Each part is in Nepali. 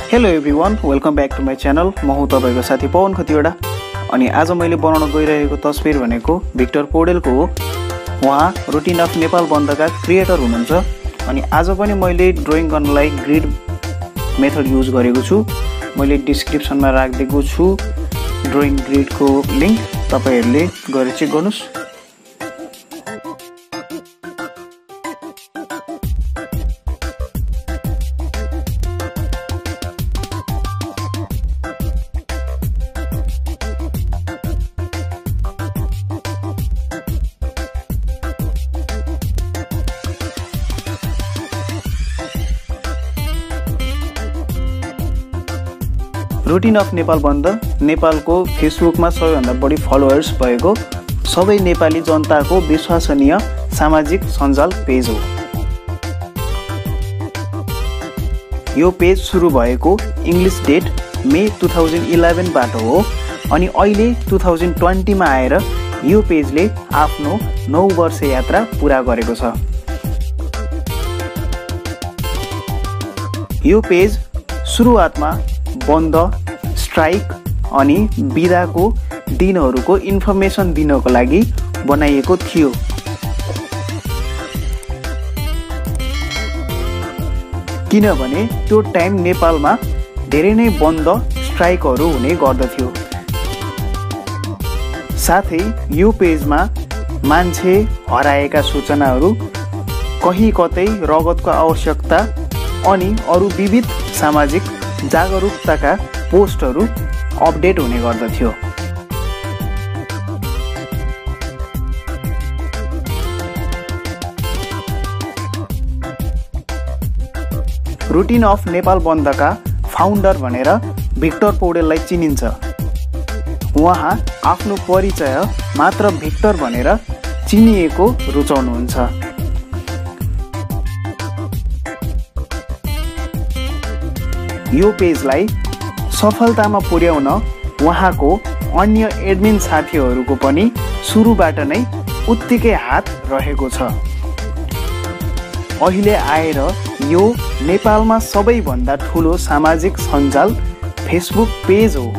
Hello everyone, welcome back to my channel. म हुँ तपाईको साथी पवन खतिवडा। अनि आज मैले बनाउन गइरहेको तस्बिर भनेको भिक्टर पौडेलको हो। उहाँ रुटिन अफ नेपाल बन्दका क्रिएटर हुनुहुन्छ। अनि आज पनि मैले ड्रइङ गर्नलाई ग्रिड मेथड युज गरेको छु। मैले डिस्क्रिप्सनमा राखिदिएको छु ड्रइङ ग्रिडको लिंक, तपाईहरुले गएर चेक गर्नुस्। रुटिन अफ नेपाल बन्द नेपालको फेसबुकमा सबैभन्दा बढी फलोअर्स भएको सबै नेपाली जनताको विश्वसनीय सामाजिक सञ्जाल पेज हो। यो पेज सुरु भएको इङ्ग्लिश डेट मे 2011 बाट हो। अनि अहिले 2020 मा आएर यो पेजले आफ्नो 9 वर्ष यात्रा पूरा गरेको छ। यो पेज सुरुवातमा बन्द, स्ट्राइक अनि बिदाको दिनहरूको इन्फर्मेसन दिनको लागि बनाइएको थियो। किनभने त्यो टाइम नेपालमा धेरै नै बन्द, स्ट्राइकहरू हुने गर्दथ्यो। साथै यो पेजमा मान्छे हराएका सूचनाहरू, कहीँ कतै रगतको आवश्यकता अनि अरू विविध सामाजिक जागरुकताका पोस्टहरू अपडेट हुने गर्दथ्यो। रुटिन अफ नेपाल बन्दका फाउन्डर भनेर भिक्टर पौडेललाई चिनिन्छ। उहाँ आफ्नो परिचय मात्र भिक्टर भनेर चिनिएको रुचाउनुहुन्छ। यो पेजलाई सफलतामा पुर्याउन उहाँको अन्य एडमिन साथीहरूको पनि सुरुबाट नै उत्तिकै हात रहेको छ। अहिले आएर यो नेपालमा सबैभन्दा ठुलो सामाजिक सञ्जाल फेसबुक पेज हो।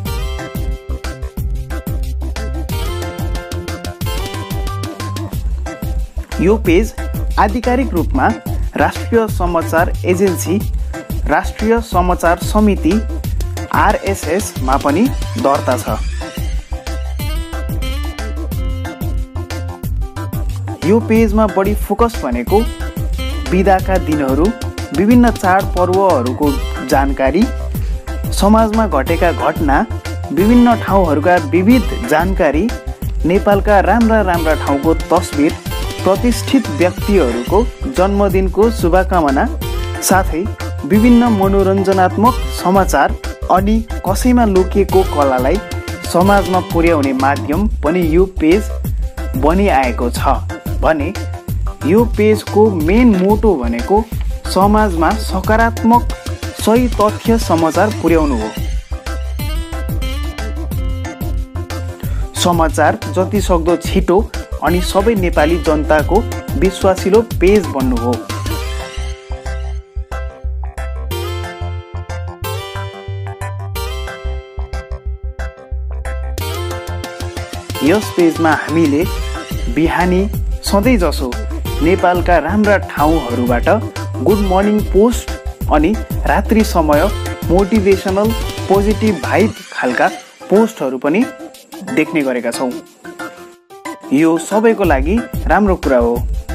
यो पेज आधिकारिक रूपमा राष्ट्रिय समाचार एजेन्सी, राष्ट्रिय समाचार समिति RSS मा पनि दर्ता छ। यो पेजमा बढी फोकस भनेको बिदाका दिनहरू, विभिन्न चाडपर्वहरूको जानकारी, समाजमा घटेका घटना, विभिन्न ठाउँहरूका विविध जानकारी, नेपालका राम्रा राम्रा ठाउँको तस्बिर, प्रतिष्ठित व्यक्तिहरूको जन्मदिनको शुभकामना, साथै विभिन्न मनोरञ्जनात्मक समाचार अनि कसैमा लुकेको कलालाई समाजमा पुर्याउने माध्यम पनि यो पेज बनिआएको छ भने यो पेजको मेन मोटो भनेको समाजमा सकारात्मक सही तथ्य समाचार पुर्याउनु हो। समाचार जति सक्दो छिटो अनि सबै नेपाली जनताको विश्वासिलो पेज बन्नु हो। यस पेजमा हामीले बिहानी सधैँ जसो नेपालका राम्रा ठाउँहरूबाट गुड मर्निङ पोस्ट अनि रात्रि समय मोटिभेसनल पोजिटिभ भाइब खालका पोस्टहरू पनि देख्ने गरेका छौँ। यो सबैको लागि राम्रो कुरा हो।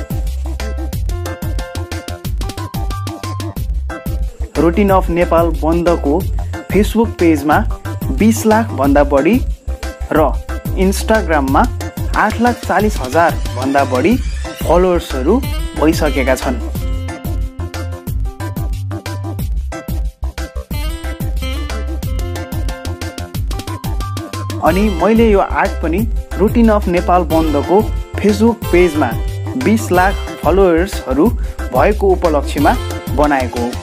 रुटिन अफ नेपाल बन्दको फेसबुक पेजमा 20 लाख भन्दा बढी र इन्स्टाग्राममा 8,40,000 भन्दा बढी फलोअर्सहरू भइसकेका छन्। अनि मैले यो आर्ट पनि रुटिन अफ नेपाल बन्दको फेसबुक पेजमा 20 लाख फलोअर्सहरू भएको उपलक्ष्यमा बनाएको हो।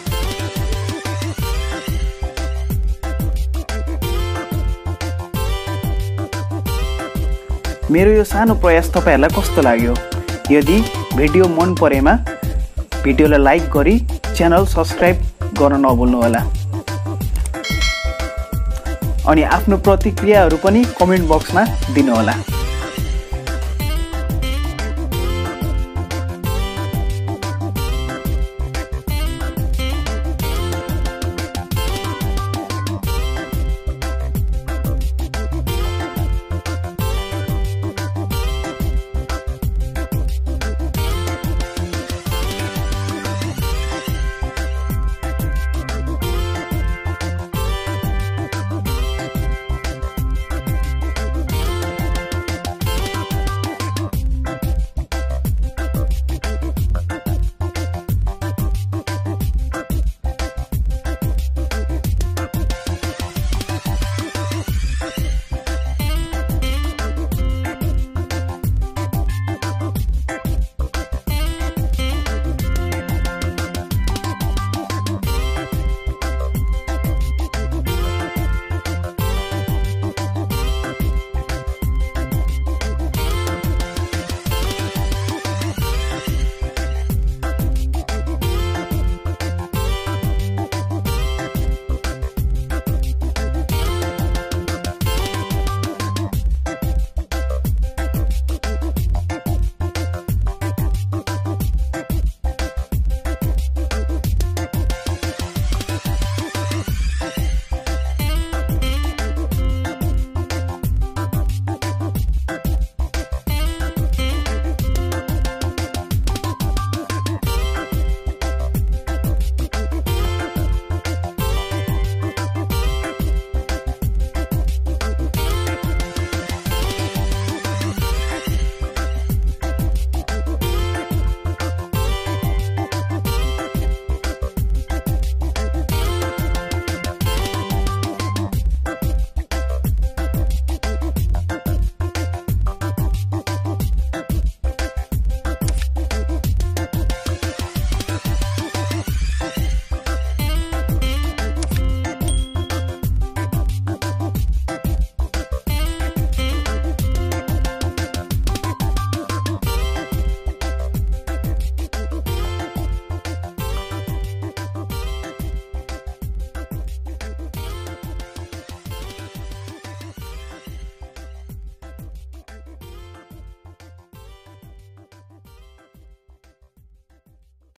मेरो यो सानो प्रयास तपाईहरुलाई कस्तो लाग्यो? यदि भिडियो मन परेमा भिडियोलाई लाइक गरी च्यानल सब्स्क्राइब गर्न नभुल्नु होला। अनि आफ्नो प्रतिक्रियाहरू पनि कमेन्ट बक्समा दिनुहोला।